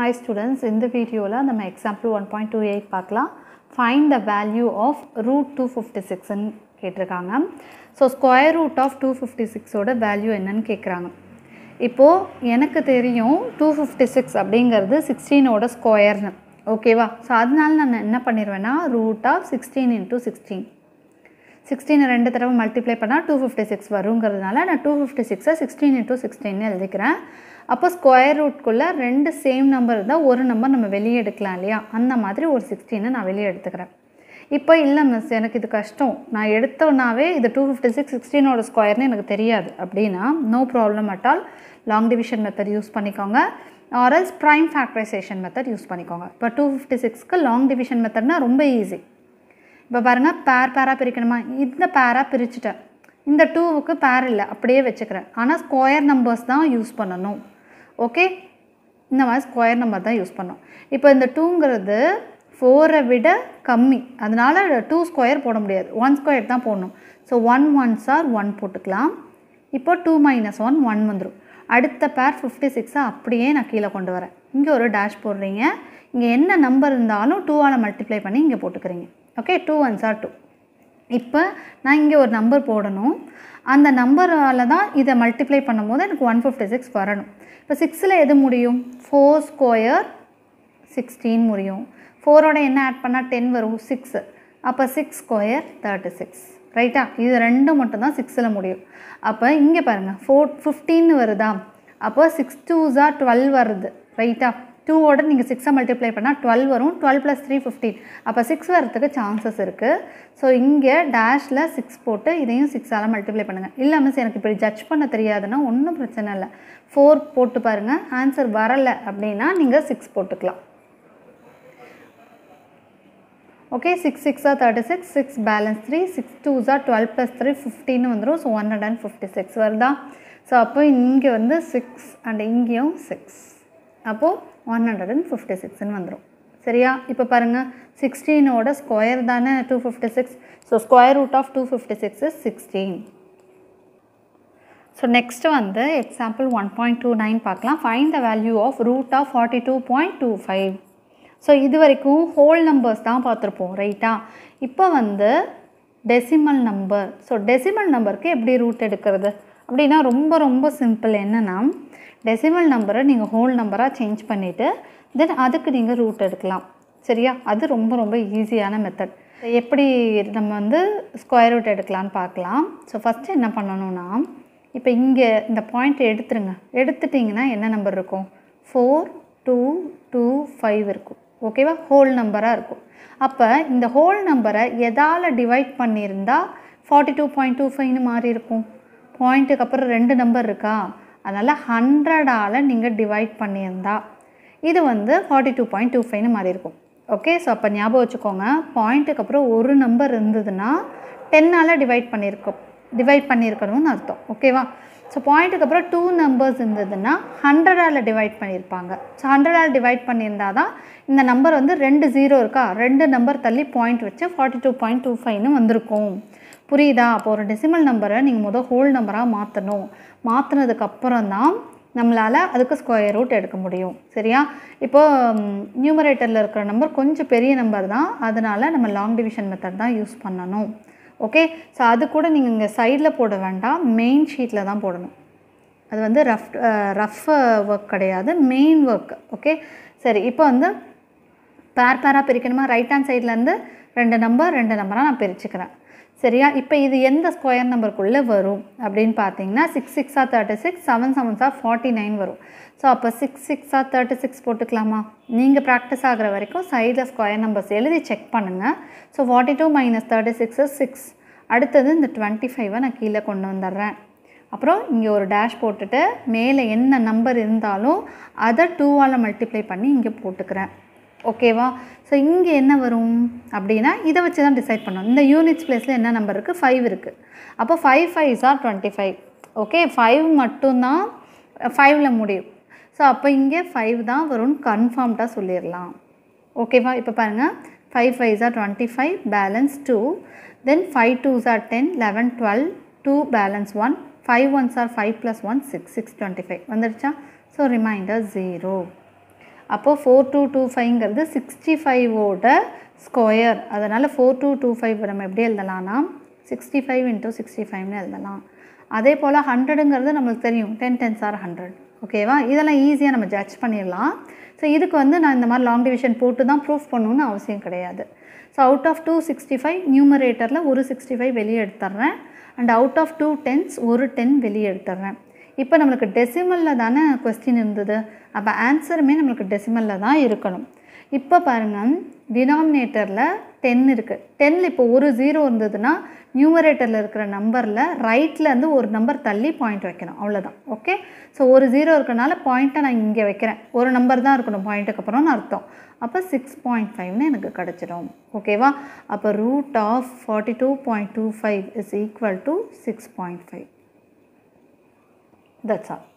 Hi students, in the video la நம்ம example 1.28 பார்க்கலாம். Find the value of root 256 ன்னு கேட்டிருக்காங்க. So square root of 256 ஓட value என்னன்னு கேக்குறாங்க. இப்போ எனக்கு தெரியும் 256 அப்படிங்கிறது 16 ஓட ஸ்கொயர்னு. ஓகேவா? So அதனால நான் என்ன பண்ணிடுவேன்னா root of 16 into 16. 16 ரெண்டு தடவை மல்டிப்ளை பண்ணால் 256 வருங்கிறதுனால நான் 256 16 into 16 எழுதிக்கிறேன். அப்போ ஸ்கொயர் ரூட்குள்ளே ரெண்டு சேம் நம்பர் இருந்தால் ஒரு நம்பர் நம்ம வெளியே எடுக்கலாம் இல்லையா, அந்த மாதிரி ஒரு 16 நான் வெளியே எடுத்துக்கிறேன். இப்போ இல்லை மிஸ் எனக்கு இது கஷ்டம், நான் எடுத்தோன்னாவே இது 256 16ஓட ஸ்கொயர்னு எனக்கு தெரியாது அப்படின்னா no problem at all, long division method use பண்ணிக்கோங்க or else prime factorisation method use பண்ணிக்கோங்க. இப்போ 256க்கு லாங் டிவிஷன் மெத்தட்னா ரொம்ப ஈஸி. இப்போ பாருங்கள் பேராக பிரிக்கணுமா, இந்த பேராக பிரிச்சுட்டேன், இந்த 2க்கு பேர் இல்லை அப்படியே வச்சுக்கிறேன், ஆனால் ஸ்கொயர் நம்பர்ஸ் தான் யூஸ் பண்ணணும். ஓகே, இந்த மாதிரி ஸ்கொயர் நம்பர் தான் யூஸ் பண்ணணும். இப்போ இந்த 2ங்கிறது 4ஐ விட கம்மி, அதனால் 2 ஸ்கொயர் போட முடியாது, 1 ஸ்கொயர் தான் போடணும். ஸோ 1 1s are 1 போட்டுக்கலாம். இப்போ 2 - 1 1 வந்துடும். அடுத்த பேர் 56 அப்படியே நான் கீழே கொண்டு வரேன், இங்கே ஒரு டேஷ் போடுறீங்க, இங்கே என்ன நம்பர் இருந்தாலும் 2ஆல் மல்டிப்ளை பண்ணி இங்கே போட்டுக்கிறீங்க. Okay, 2 1s are 2. இப்போ நான் இங்கே ஒரு நம்பர் போடணும், அந்த நம்பரால் தான் இதை மல்டிப்ளை பண்ணும்போது எனக்கு 156 வரணும். இப்போ 6ல் எது முடியும், 4 ஸ்கொயர் 16 முடியும். 4ஓட என்ன ஆட் பண்ணால் 10 வரும், 6. அப்போ 6 ஸ்கொயர் 36. ரைட்டா? இது ரெண்டும் மட்டும்தான் 6ல் முடியும். அப்போ இங்கே பாருங்கள் 15 வருதா, அப்போ 6 2s are 12 வருது. ரைட்டா? 2ஓட நீங்கள் 6ஐ மல்டிப்ளை பண்ணால் 12 வரும், 12 + 3 15. அப்போ 6 வரத்துக்கு சான்சஸ் இருக்குது. ஸோ இங்கே டேஷில் 6 போட்டு இதையும் 6ஆல் மல்டிப்ளை பண்ணுங்கள். இல்லை மிஸ் எனக்கு இப்படி ஜட்ஜ் பண்ண தெரியாதுன்னா ஒன்றும் பிரச்சனை இல்லை, 4 போட்டு பாருங்கள், ஆன்சர் வரலை அப்படின்னா நீங்கள் 6 போட்டுக்கலாம். Okay, 6 6 are 36, 6 balance 3, 6 2s are 12 + 3 15 வந்துடும். ஸோ 156 வருதா? ஸோ அப்போ இங்கே வந்து 6 அண்ட் இங்கேயும் 6, அப்போது 156ன்னு வந்துடும். சரியா? இப்போ பாருங்கள் 16ஓட ஸ்கொயர் தானே 256. So square root of 256 is 16. So next வந்து எக்ஸாம்பிள் 1.29 பார்க்கலாம். Find the value of root of 42.25. So இது வரைக்கும் ஹோல் நம்பர்ஸ் தான் பார்த்துருப்போம். ரைட்டா? இப்போ வந்து டெசிமல் நம்பர். ஸோ டெசிமல் நம்பருக்கு எப்படி ரூட் எடுக்கிறது அப்படின்னா ரொம்ப ரொம்ப சிம்பிள். என்னென்னா டெசிமல் நம்பரை நீங்கள் ஹோல் நம்பராக சேஞ்ச் பண்ணிவிட்டு தென் அதுக்கு நீங்கள் ரூட் எடுக்கலாம். சரியா? அது ரொம்ப ரொம்ப ஈஸியான மெத்தட். எப்படி நம்ம வந்து ஸ்கொயர் ரூட் எடுக்கலான்னு பார்க்கலாம். ஸோ ஃபஸ்ட்டு என்ன பண்ணணும்னா, இப்போ இங்கே இந்த பாயிண்ட் எடுத்துருங்க. எடுத்துட்டிங்கன்னா என்ன நம்பர் இருக்கும், 4 2 2 5 இருக்கும். ஓகேவா? ஹோல் நம்பராக இருக்கும். அப்போ இந்த ஹோல் நம்பரை எதால் டிவைட் பண்ணியிருந்தால் 42.25ன்னு மாறி இருக்கும். பாயிண்ட்டுக்கு அப்புறம் 2 நம்பர் இருக்கா, அதனால் 100ஆல் நீங்கள் டிவைட் பண்ணியிருந்தா இது வந்து 42.25ன்னு மாறி இருக்கும். ஓகே, ஸோ அப்போ ஞாபகம் வச்சுக்கோங்க, பாயிண்ட்டுக்கு அப்புறம் ஒரு நம்பர் இருந்ததுன்னா 10ஆல் டிவைட் பண்ணியிருக்கணும்னு அர்த்தம். ஓகேவா? ஸோ பாயிண்ட்டுக்கு அப்புறம் 2 நம்பர்ஸ் இருந்ததுன்னா 100ஆல் டிவைட் பண்ணியிருப்பாங்க. ஸோ 100ஆல் டிவைட் பண்ணியிருந்தால் தான் இந்த நம்பர் வந்து 2 0 இருக்கா, 2 நம்பர் தள்ளி பாயிண்ட் வச்சு 42.25ன்னு வந்திருக்கும். புரியுதா? அப்போ ஒரு டெசிமல் நம்பரை நீங்கள் ஹோல் நம்பராக மாற்றணும். மாற்றினதுக்கப்புறம் தான் நம்மளால் அதுக்கு ஸ்கொயர் ரூட் எடுக்க முடியும். சரியா? இப்போது நியூமரேட்டரில் இருக்கிற நம்பர் கொஞ்சம் பெரிய நம்பர் தான், அதனால் நம்ம லாங் டிவிஷன் மெத்தட் தான் யூஸ் பண்ணணும். ஓகே, ஸோ அது கூட நீங்கள் இங்கே சைடில் போட வேண்டாம், மெயின் ஷீட்டில் தான் போடணும். அது வந்து ரஃப் ஒர்க் கிடையாது, மெயின் ஒர்க். ஓகே, சரி. இப்போ வந்து பேராக பிரிக்கணுமா, ரைட் ஹேண்ட் சைட்லேருந்து 2 நம்பராக நான் பிரிச்சுக்கிறேன். சரியா? இப்போ இது எந்த ஸ்கொயர் நம்பருக்குள்ளே வரும் அப்படின்னு பார்த்தீங்கன்னா 6 6 are 36, 7 7s are 49 வரும். ஸோ அப்போ 6 6 are 36 போட்டுக்கலாமா? நீங்கள் ப்ராக்டிஸ் ஆகிற வரைக்கும் சைடில் ஸ்கொயர் நம்பர்ஸ் எழுதி செக் பண்ணுங்கள். So 42 - 36 is 6. அடுத்தது இந்த 25ஐ நான் கீழே கொண்டு வந்துடுறேன். அப்புறம் இங்கே ஒரு டேஷ் போட்டுட்டு மேலே என்ன நம்பர் இருந்தாலும் அதை 2ஆல் மல்டிப்ளை பண்ணி இங்கே போட்டுக்கிறேன். ஓகேவா? ஸோ இங்கே என்ன வரும் அப்படின்னா இதை வச்சு தான் டிசைட் பண்ணணும். இந்த யூனிட்ஸ் பிளேஸில் என்ன நம்பர் இருக்குது, 5 இருக்குது. அப்போ 5 5s are 25. ஓகே, 5 மட்டும்தான் 5ல் முடியும். ஸோ அப்போ இங்கே 5 தான் வரும்னு கன்ஃபார்ம்டாக சொல்லிடலாம். ஓகேவா? இப்போ பாருங்கள் 5 5s are 25, balance 2, then 5 2s are 10, 11 12, 2 balance 1, 5 1s are 5 + 1 6 6 25 வந்துடுச்சா? So remainder 0. அப்போது 4225ங்கிறது 65ஓட ஸ்கொயர். அதனால் 4225 நம்ம எப்படி எழுதலாம்னா 65 × 65ன்னு எழுதலாம். அதே போல் 100ங்கிறது நம்மளுக்கு தெரியும், 10 10s are 100. ஓகேவா? இதெல்லாம் ஈஸியாக நம்ம ஜட்ஜ் பண்ணிடலாம். ஸோ இதுக்கு வந்து நான் இந்த மாதிரி லாங் டிவிஷன் போட்டு தான் ப்ரூஃப் பண்ணணும்னு அவசியம் கிடையாது. ஸோ அவுட் ஆஃப் 265 நியூமரேட்டரில் ஒரு 65 வெளியே எடுத்துட்றேன். அண்ட் அவுட் ஆஃப் 2 10s ஒரு 10 வெளியே எடுத்துட்றேன். இப்போ நம்மளுக்கு டெசிமலில் தானே கொஸ்டின் இருந்தது, அப்போ ஆன்சருமே நம்மளுக்கு டெசிமலில் தான் இருக்கணும். இப்போ பாருங்கள், டினாமினேட்டரில் 10 இருக்குது. 10ல் இப்போ ஒரு 0 இருந்ததுன்னா நியூமரேட்டரில் இருக்கிற நம்பரில் ரைட்லேருந்து ஒரு நம்பர் தள்ளி பாயிண்ட் வைக்கணும், அவ்வளோதான். ஓகே, ஸோ ஒரு 0 இருக்கிறனால பாயிண்ட்டை நான் இங்கே வைக்கிறேன். ஒரு நம்பர் தான் இருக்கணும் பாயிண்ட்டுக்கு அப்புறம்னு அர்த்தம். அப்போ 6.5ன்னு எனக்கு கிடச்சிடும். ஓகேவா? அப்போ √42.25 is equal to 6.5. That's all.